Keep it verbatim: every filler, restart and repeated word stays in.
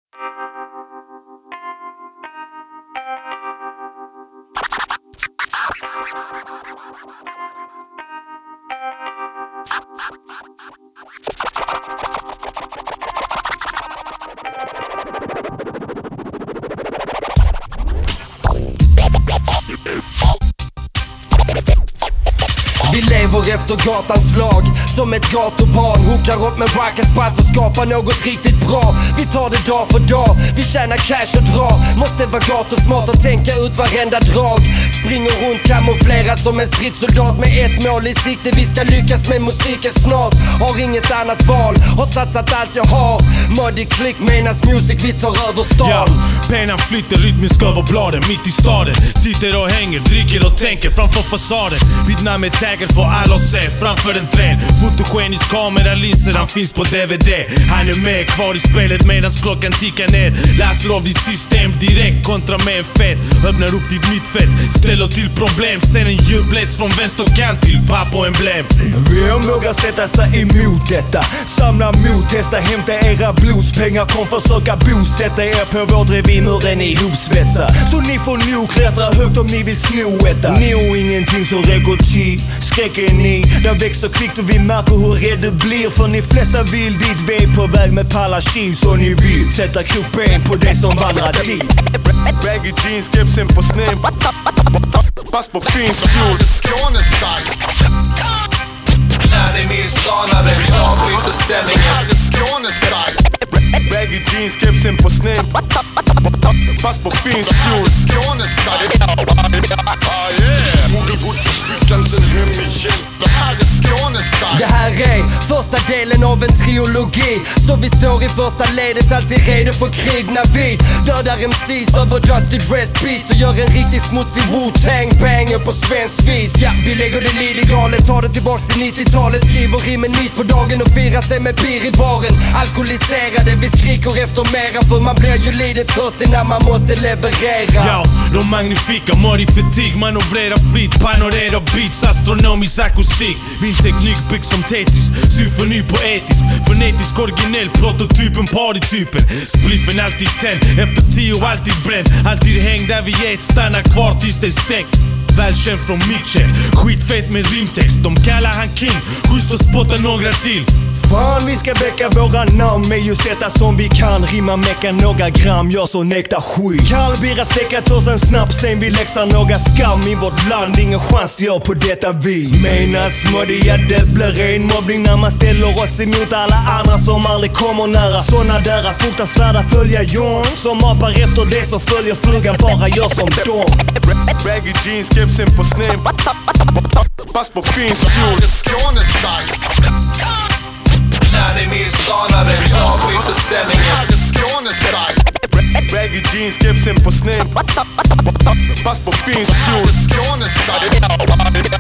Vi lever efter gatans lag, som ett gatubarn. Hookar upp med Rocc Spotz och skapar något riktigt bra. Vi tar det dag för dag, vi tjänar cash och drar. Måste vara gatusmart och tänka ut varenda drag. Springer runt kamouflerad som en stridssoldat med ett mål i sikte. Vi ska lyckas med musiken snart. Har inget annat val, har satsat allt jag har. Muddy klick menas music, vi tar över stan. Ja, pennan flyter rytmisk över bladen mitt i staden. Sitter och hänger, dricker och tänker framför fasaden. Mitt namn är taggen för alla att se framför en träd. Fotogenisk kameralinser, han finns på D V D. Han är med kvar i spelet medans klockan tickar ner. Läser av ditt system direkt kontra med en fet. Öppnar upp ditt mittfält, ställer till problem. Sen en djurblås från vänsterkant till Pap Emblem. Vem vågar sätta sig emot detta? Samla mod, testa, hämta era blodspengar. Kom försöka bosätta er på vår drevin hur den är ihopsvetsad. Så ni får nog klättra högt om ni vill sno etta. Nå ingenting så räcker till. Skräcken ni, där växer kvickt och vi märker hur rädd det blir. För ni flesta vill dit, vi är på väg med pallaskin. Så ni vill sätta kroppen på det som vandrar dit. Baggy jeans, kepsen på sned. Pass på fin skjul. Skåne-style. När ni är skanade, vi avbryter sändningen. Skåne-style. Baggy jeans, kepsen på sned. Pass på fin skjul. Skåne-style. Modegods i fickan sen hem igen. Det här är Skåne-style. Det här är första delen av en trilogi. Så vi står i första ledet, alltid redo för krig. När vi dödar M Cs över DustyDress beats och gör en riktigt smutsig Wu-Tang banger på svensk vis. Ja, vi lägger det lite galet, tar det tillbaks till nittiotalet. Skriver rimmen mitt på dagen och firar sig med bir i baren. Alkoholiserade, vi skriker efter mera. För man blir ju lite törstig när man måste leverera. Ja, de magnifika, modi fatig. Manövrerar fritt, panorera beats. Astronomisk akustik. Min teknik byggs som Tetris. Symfoni poetisk. Fonetisk, originell, prototypen, partytypen. Spliffen alltid tänd, efter tio alltid bränd. Alltid häng där vi är, stanna kvar tills det är stängt. Välkänd från Mitchell, skitfett med rimtext. De kallar han king, schysst och spottar några till. Fan, vi ska väcka våra namn med just detta som vi kan. Rimma, mecka några gram, gör så nekta skit. Kallbira, steka törsen snabbt, sen vi läxar några skam i vårt land. Ingen chans till gör på detta vis. Menas modiga, det blir ren mobbning när man ställer oss emot alla andra som aldrig kommer nära. Såna där fruktansvärda följa John som apar efter det så följer flugan, bara gör som dem. Baggy jeans, kepsen på sned. Pass på fin skjul. Skåne-style. När ni är skanade, vi avbryter sändningen. Skåne-style. Baggy jeans, kepsen på sned. Pass på fin skjul. Skåne-style.